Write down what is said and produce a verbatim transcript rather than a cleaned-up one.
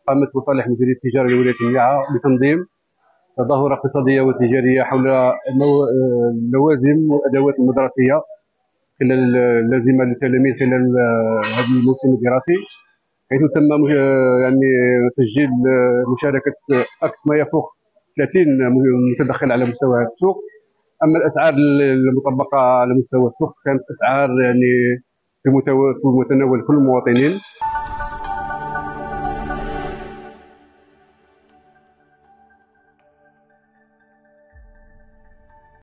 قامت مصالح المديريه التجاريه لولايه المياه بتنظيم تظاهره اقتصاديه وتجاريه حول اللوازم والادوات المدرسيه خلال اللازمه للتلاميذ خلال هذا الموسم الدراسي، حيث تم يعني تسجيل مشاركه اكثر ما يفوق ثلاثين متدخل على مستوى هذا السوق. اما الاسعار المطبقه على مستوى السوق كانت اسعار يعني في متناول كل المواطنين.